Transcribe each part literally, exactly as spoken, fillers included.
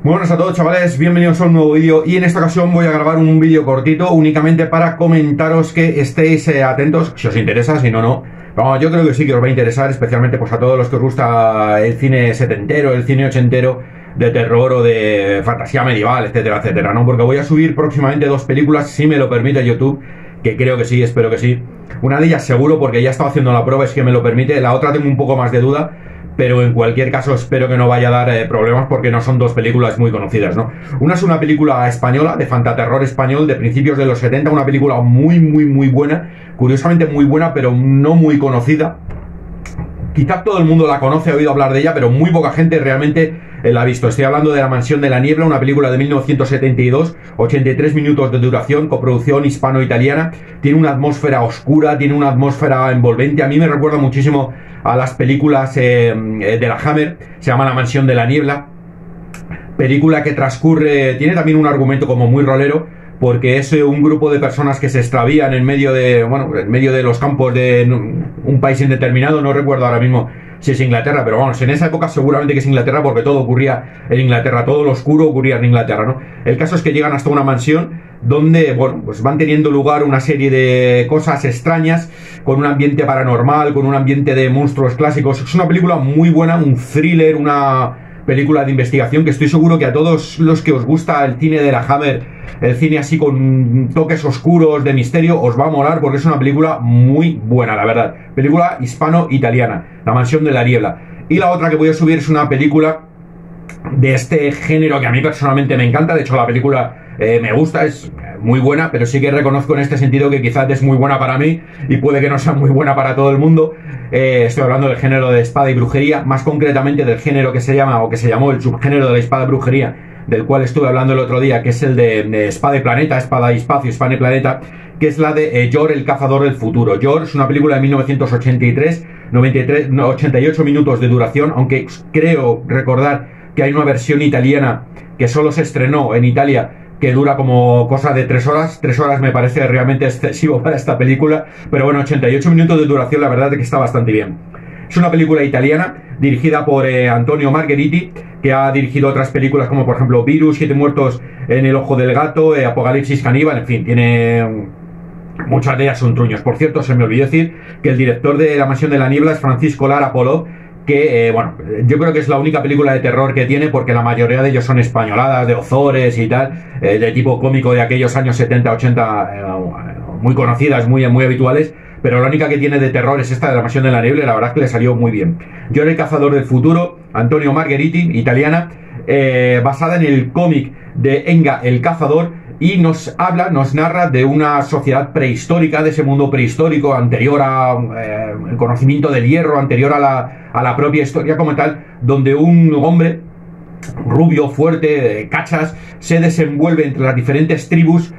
Muy buenas a todos, chavales, bienvenidos a un nuevo vídeo y en esta ocasión voy a grabar un vídeo cortito únicamente para comentaros que estéis eh, atentos, si os interesa, si no, no. Vamos, yo creo que sí que os va a interesar, especialmente pues a todos los que os gusta el cine setentero, el cine ochentero, de terror o de fantasía medieval, etcétera, etcétera, ¿no? Porque voy a subir próximamente dos películas, si me lo permite YouTube, que creo que sí, espero que sí. Una de ellas seguro, porque ya he estado haciendo la prueba, es que me lo permite. La otra tengo un poco más de duda, pero en cualquier caso espero que no vaya a dar eh, problemas porque no son dos películas muy conocidas, ¿no? Una es una película española, de fantaterror español, de principios de los setenta, una película muy, muy, muy buena, curiosamente muy buena, pero no muy conocida. Quizá todo el mundo la conoce, ha oído hablar de ella, pero muy poca gente realmente eh, la ha visto. Estoy hablando de La Mansión de la Niebla, una película de mil novecientos setenta y dos, ochenta y tres minutos de duración, coproducción hispano-italiana. Tiene una atmósfera oscura, tiene una atmósfera envolvente. A mí me recuerda muchísimo a las películas eh, de la Hammer, se llama La Mansión de la Niebla. Película que transcurre, tiene también un argumento como muy rolero, porque es un grupo de personas que se extravían en medio de, bueno, en medio de los campos de un país indeterminado, no recuerdo ahora mismo si es Inglaterra, pero vamos, en esa época seguramente que es Inglaterra porque todo ocurría en Inglaterra, todo lo oscuro ocurría en Inglaterra, ¿no? El caso es que llegan hasta una mansión donde, bueno, pues van teniendo lugar una serie de cosas extrañas, con un ambiente paranormal, con un ambiente de monstruos clásicos. Es una película muy buena, un thriller, una película de investigación que estoy seguro que a todos los que os gusta el cine de la Hammer, el cine así con toques oscuros de misterio, os va a molar porque es una película muy buena, la verdad. Película hispano-italiana, La Mansión de la Niebla. Y la otra que voy a subir es una película de este género que a mí personalmente me encanta. De hecho, la película eh, me gusta, es muy buena, pero sí que reconozco en este sentido que quizás es muy buena para mí y puede que no sea muy buena para todo el mundo. Eh, estoy hablando del género de espada y brujería, más concretamente del género que se llama, o que se llamó el subgénero de la espada y brujería, del cual estuve hablando el otro día, que es el de, de espada y planeta, espada y espacio, espada y planeta, que es la de eh, Yor, el cazador del futuro. Yor es una película de mil novecientos ochenta y tres, noventa y tres, ochenta y ocho minutos de duración, aunque creo recordar que hay una versión italiana que solo se estrenó en Italia, que dura como cosa de tres horas. Tres horas me parece realmente excesivo para esta película, pero bueno, ochenta y ocho minutos de duración, la verdad es que está bastante bien. Es una película italiana dirigida por eh, Antonio Margheriti, que ha dirigido otras películas como por ejemplo Virus, Siete muertos en el ojo del gato, eh, Apocalipsis caníbal, en fin, tiene... muchas de ellas son truños. Por cierto, se me olvidó decir que el director de La Mansión de la Niebla es Francisco Lara Polò, que, eh, bueno, yo creo que es la única película de terror que tiene, porque la mayoría de ellos son españoladas, de Ozores y tal, eh, de tipo cómico de aquellos años setenta, ochenta, eh, muy conocidas, muy, muy habituales, pero la única que tiene de terror es esta de La Mansión de la Niebla y la verdad es que le salió muy bien. Yor, el cazador del futuro, Antonio Margheriti, italiana, eh, basada en el cómic de Enga el cazador, y nos habla, nos narra de una sociedad prehistórica, de ese mundo prehistórico anterior a eh, el conocimiento del hierro, anterior a la, a la propia historia como tal, donde un hombre rubio, fuerte, cachas, se desenvuelve entre las diferentes tribus,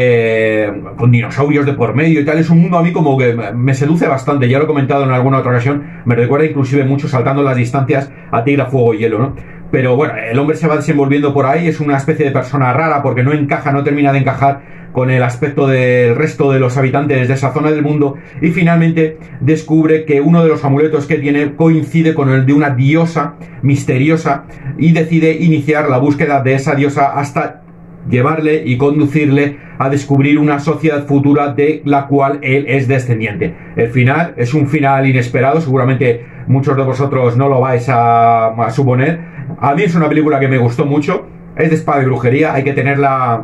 eh, con dinosaurios de por medio y tal. Es un mundo a mí como que me seduce bastante, ya lo he comentado en alguna otra ocasión, me recuerda inclusive mucho, saltando las distancias, a Tigre a Fuego y Hielo, ¿no? Pero bueno, el hombre se va desenvolviendo por ahí, es una especie de persona rara porque no encaja, no termina de encajar con el aspecto del resto de los habitantes de esa zona del mundo, y finalmente descubre que uno de los amuletos que tiene coincide con el de una diosa misteriosa y decide iniciar la búsqueda de esa diosa hasta llevarle y conducirle a descubrir una sociedad futura de la cual él es descendiente. El final es un final inesperado, seguramente muchos de vosotros no lo vais a, a suponer. A mí es una película que me gustó mucho, es de espada y brujería, hay que tenerla...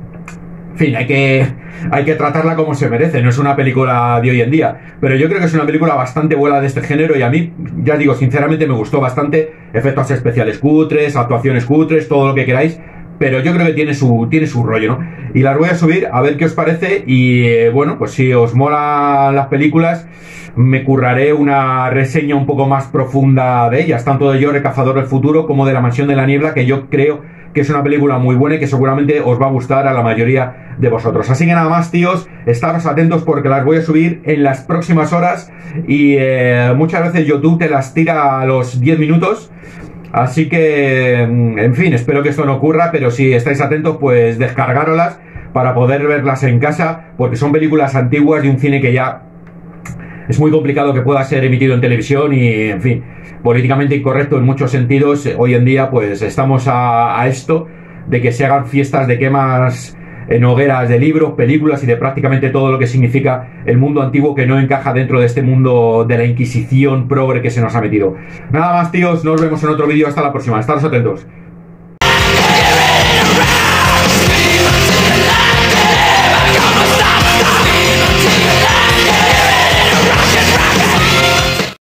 En fin, hay que, hay que tratarla como se merece, no es una película de hoy en día, pero yo creo que es una película bastante buena de este género y a mí, ya digo, sinceramente me gustó bastante. Efectos especiales cutres, actuaciones cutres, todo lo que queráis, pero yo creo que tiene su, tiene su rollo, ¿no? Y las voy a subir a ver qué os parece y, eh, bueno, pues si os molan las películas, me curraré una reseña un poco más profunda de ellas, tanto de Yor, el cazador del futuro, como de La Mansión de la Niebla, que yo creo que es una película muy buena y que seguramente os va a gustar a la mayoría de vosotros. Así que nada más, tíos, estaros atentos porque las voy a subir en las próximas horas y eh, muchas veces YouTube te las tira a los diez minutos. Así que, en fin, espero que esto no ocurra, pero si estáis atentos, pues descargarolas para poder verlas en casa, porque son películas antiguas de un cine que ya es muy complicado que pueda ser emitido en televisión y, en fin, políticamente incorrecto en muchos sentidos. Hoy en día, pues estamos a, a esto de que se hagan fiestas de quemas en hogueras de libros, películas y de prácticamente todo lo que significa el mundo antiguo que no encaja dentro de este mundo de la Inquisición progre que se nos ha metido. Nada más, tíos, nos vemos en otro vídeo. Hasta la próxima. Estaros atentos.